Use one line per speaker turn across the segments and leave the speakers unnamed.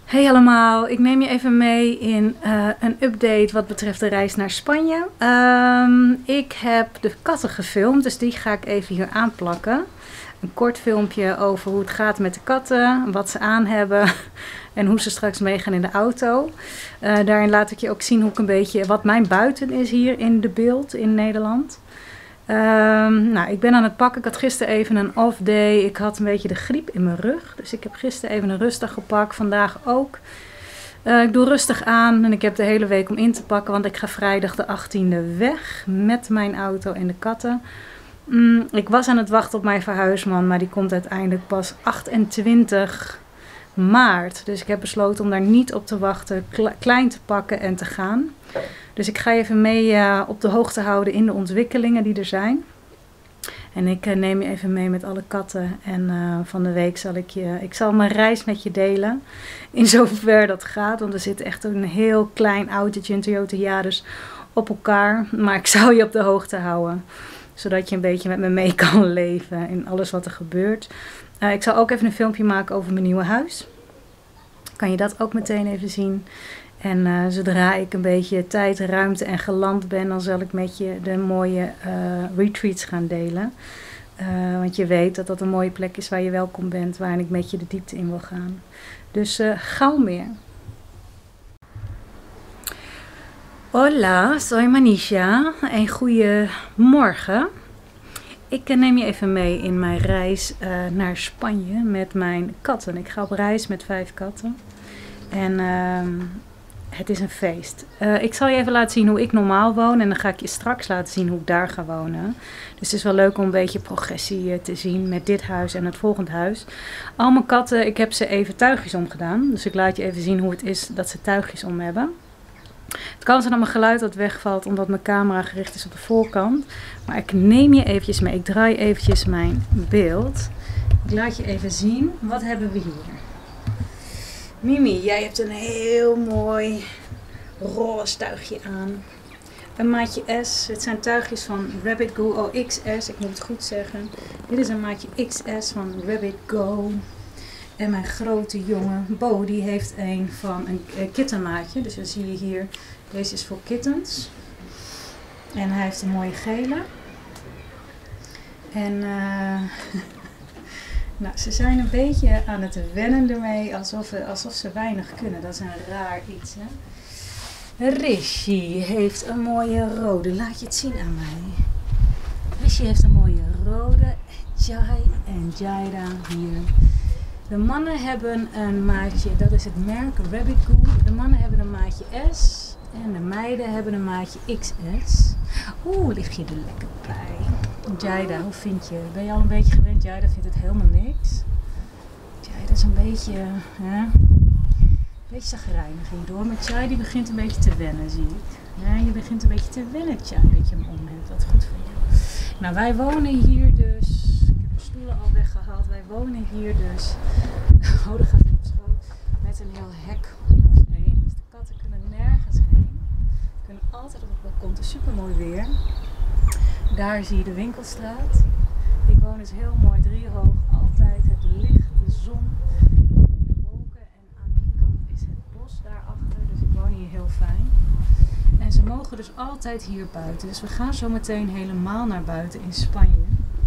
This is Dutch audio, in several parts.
Hey allemaal, ik neem je even mee in een update wat betreft de reis naar Spanje. Ik heb de katten gefilmd, dus die ga ik even hier aanplakken. Een kort filmpje over hoe het gaat met de katten, wat ze aan hebben en hoe ze straks meegaan in de auto. Daarin laat ik je ook zien hoe ik een beetje, wat mijn buiten is hier in de beeld in Nederland. Nou, ik ben aan het pakken. Ik had gisteren even een off day. Ik had een beetje de griep in mijn rug. Dus ik heb gisteren even een rustdag gepakt. Vandaag ook. Ik doe rustig aan en ik heb de hele week om in te pakken. Want ik ga vrijdag de 18e weg met mijn auto en de katten. Ik was aan het wachten op mijn verhuisman. Maar die komt uiteindelijk pas 28 maart. Dus ik heb besloten om daar niet op te wachten. Klein te pakken en te gaan. Dus ik ga je even mee op de hoogte houden in de ontwikkelingen die er zijn. En ik neem je even mee met alle katten. En van de week zal ik zal mijn reis met je delen. In zover dat gaat. Want er zit echt een heel klein autootje, een Toyota Yaris, op elkaar. Maar ik zal je op de hoogte houden. Zodat je een beetje met me mee kan leven in alles wat er gebeurt. Ik zal ook even een filmpje maken over mijn nieuwe huis. Kan je dat ook meteen even zien. En zodra ik een beetje tijd, ruimte en geland ben, dan zal ik met je de mooie retreats gaan delen. Want je weet dat dat een mooie plek is waar je welkom bent, waarin ik met je de diepte in wil gaan. Dus gauw meer. Hola, soy Manisha en goedemorgen. Ik neem je even mee in mijn reis naar Spanje met mijn katten. Ik ga op reis met 5 katten. En het is een feest. Ik zal je even laten zien hoe ik normaal woon. En dan ga ik je straks laten zien hoe ik daar ga wonen. Dus het is wel leuk om een beetje progressie te zien met dit huis en het volgende huis. Al mijn katten, ik heb ze even tuigjes omgedaan. Dus ik laat je even zien hoe het is dat ze tuigjes om hebben. Het kan zijn dat mijn geluid wat wegvalt omdat mijn camera gericht is op de voorkant. Maar ik neem je eventjes mee. Ik draai eventjes mijn beeld. Ik laat je even zien. Wat hebben we hier? Mimi, jij hebt een heel mooi roze tuigje aan. Een maatje S. Het zijn tuigjes van Rabbit Go XS. Ik moet het goed zeggen. Dit is een maatje XS van Rabbit Go. En mijn grote jongen Bo, die heeft een van een kittenmaatje. Dus dan zie je hier, deze is voor kittens. En hij heeft een mooie gele. En nou, ze zijn een beetje aan het wennen ermee, alsof ze weinig kunnen. Dat is een raar iets, hè. Rishi heeft een mooie rode. Laat je het zien aan mij. Rishi heeft een mooie rode. Jai en Jaida hier. De mannen hebben een maatje, dat is het merk Rabbit Goo. De mannen hebben een maatje S en de meiden hebben een maatje XS. Oeh, lig je er lekker bij. Jaida, hoe vind je? Ben je al een beetje gewend? Jaida vindt het helemaal niks. Jaida is een beetje zagrijnig hierdoor. Maar Jai die begint een beetje te wennen, zie ik. Ja, je begint een beetje te wennen, Jai, dat je hem om hebt. Wat goed voor jou. Nou, wij wonen hier dus. Ik heb de stoelen al weggehaald. Wij wonen hier dus. Oh, daar gaat hij op schoot. Met een heel hek om ons heen. Dus de katten kunnen nergens heen. Ze kunnen altijd op het balkon. Het is super mooi weer. Daar zie je de winkelstraat. Ik woon dus heel mooi driehoog. Altijd het licht, de zon, de wolken. En aan die kant is het bos daarachter. Dus ik woon hier heel fijn. En ze mogen dus altijd hier buiten. Dus we gaan zo meteen helemaal naar buiten in Spanje.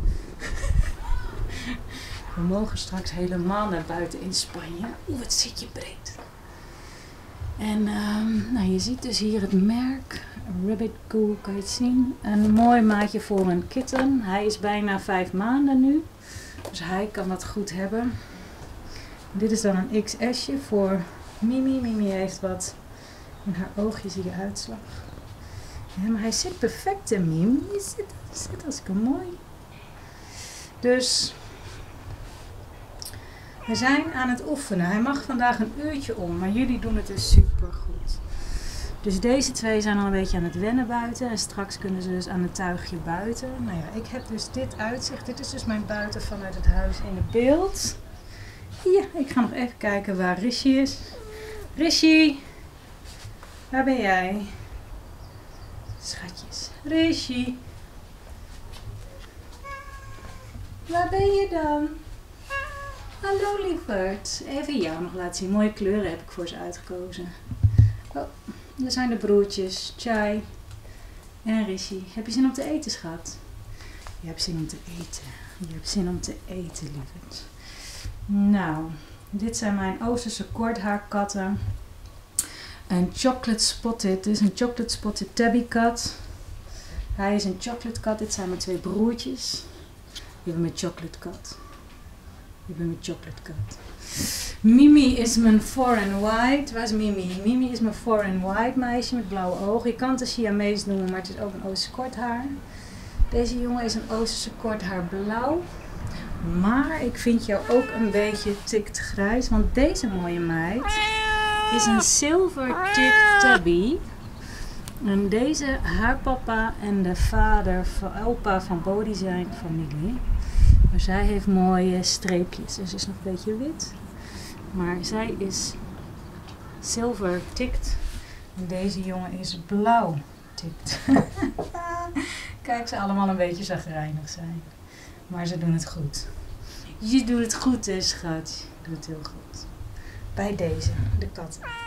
We mogen straks helemaal naar buiten in Spanje. Oeh, wat zit je breed. En nou, je ziet dus hier het merk Rabbit Goo, kan je het zien. Een mooi maatje voor een kitten. Hij is bijna 5 maanden nu. Dus hij kan dat goed hebben. Dit is dan een XS'je voor Mimi. Mimi heeft wat in haar oogje, zie je uitslag. Ja, maar hij zit perfect in Mimi. Hij zit hartstikke mooi. Dus we zijn aan het oefenen. Hij mag vandaag een uurtje om, maar jullie doen het dus super goed. Dus deze 2 zijn al een beetje aan het wennen buiten. En straks kunnen ze dus aan het tuigje buiten. Nou ja, ik heb dus dit uitzicht. Dit is dus mijn buiten vanuit het huis in het beeld. Hier, ik ga nog even kijken waar Rishi is. Rishi, waar ben jij? Schatjes. Rishi. Waar ben je dan? Hallo lieverd. Even jou nog laten zien. Mooie kleuren heb ik voor ze uitgekozen. Oh, daar zijn de broertjes. Chai en Rishi. Heb je zin om te eten, schat? Je hebt zin om te eten. Je hebt zin om te eten, lieverd. Nou, dit zijn mijn Oosterse korthaarkatten. Een chocolate spotted. Dit is een chocolate spotted tabby cat. Hij is een chocolate cat. Dit zijn mijn twee broertjes. Je bent mijn chocolate cat. Je bent mijn chocolate cat. Mimi is mijn 4 and white. Waar is Mimi? Mimi is mijn 4 and white meisje met blauwe ogen. Je kan het een Siamees noemen, maar het is ook een Oosterse korthaar. Deze jongen is een Oosterse korthaar blauw. Maar ik vind jou ook een beetje tikt grijs. Want deze mooie meid is een silver tick tabby. En deze, haar papa en de vader, opa van Bodhi zijn familie. Maar zij heeft mooie streepjes. Dus ze is nog een beetje wit. Maar zij is silver tikt. En deze jongen is blauw tikt. Kijk, ze allemaal een beetje chagrijnig zijn. Maar ze doen het goed. Je doet het goed, hè, schat. Je doet het heel goed. Bij deze, de katten.